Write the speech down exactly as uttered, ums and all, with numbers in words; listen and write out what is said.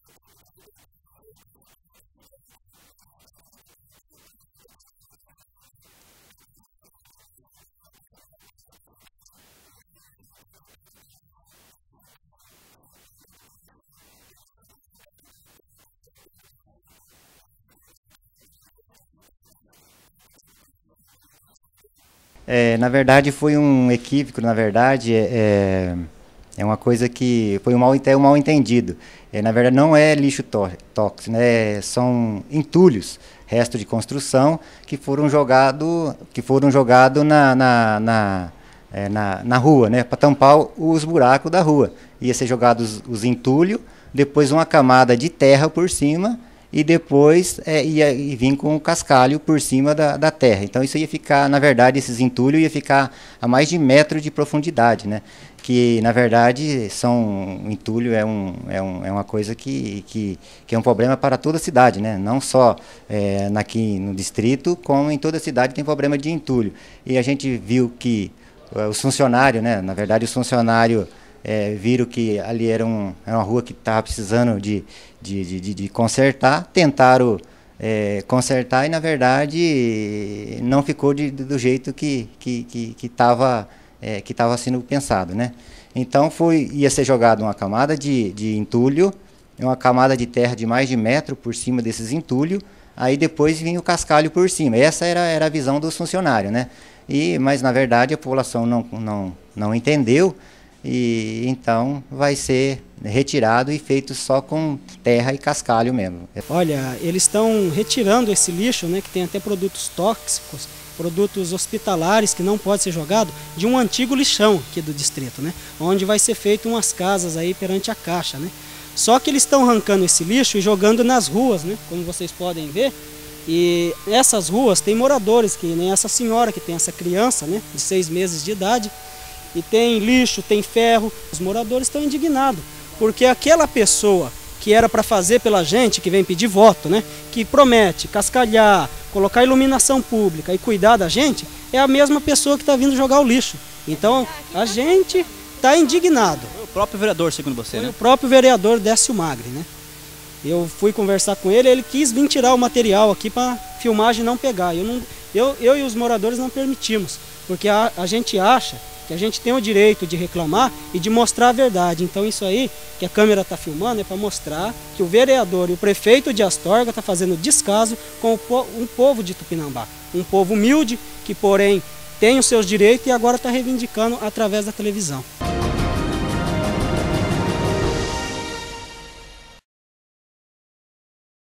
É, na verdade foi um equívoco, na verdade é, é uma coisa que foi um mal, um mal entendido. É, na verdade não é lixo tóxico, né? São entulhos, resto de construção que foram jogados que foram jogado na, na, na, é, na, na rua, né? Para tampar os buracos da rua. Ia ser jogados os entulhos, depois uma camada de terra por cima e depois é, ia, ia vir com o cascalho por cima da, da terra. Então isso ia ficar, na verdade, esses entulhos ia ficar a mais de metro de profundidade, né? Que na verdade são entulho é, um, é, um, é uma coisa que, que, que é um problema para toda a cidade, né? Não só é, aqui no distrito, como em toda a cidade tem problema de entulho. E a gente viu que uh, os funcionários, né? Na verdade os funcionários É, viram que ali era, um, era uma rua que estava precisando de, de, de, de consertar, tentaram é, consertar e, na verdade, não ficou de, do jeito que estava que, que é, que estava sendo pensado, né? Então, foi, ia ser jogada uma camada de, de entulho, uma camada de terra de mais de metro por cima desses entulhos, aí depois vinha o cascalho por cima. Essa era, era a visão dos funcionários, né? E, mas, na verdade, a população não, não, não entendeu. E então vai ser retirado e feito só com terra e cascalho mesmo. Olha, eles estão retirando esse lixo, né, que tem até produtos tóxicos, produtos hospitalares que não pode ser jogado, de um antigo lixão aqui do distrito, né, onde vai ser feito umas casas aí perante a Caixa, né. Só que eles estão arrancando esse lixo e jogando nas ruas, né, como vocês podem ver. E essas ruas tem moradores, que nem essa senhora que tem essa criança, né, de seis meses de idade. E tem lixo, tem ferro. Os moradores estão indignados, porque aquela pessoa que era para fazer pela gente, que vem pedir voto, né, que promete cascalhar, colocar iluminação pública e cuidar da gente, é a mesma pessoa que está vindo jogar o lixo. Então a gente está indignado. Foi o próprio vereador, segundo você, Foi né? o próprio vereador Décio Magri, né? Eu fui conversar com ele, ele quis vir tirar o material aqui para filmagem não pegar. Eu, não, eu, eu e os moradores não permitimos, porque a, a gente acha que a gente tem o direito de reclamar e de mostrar a verdade. Então isso aí, que a câmera está filmando, é para mostrar que o vereador e o prefeito de Astorga está fazendo descaso com o po um povo de Tupinambá. Um povo humilde, que porém tem os seus direitos e agora está reivindicando através da televisão.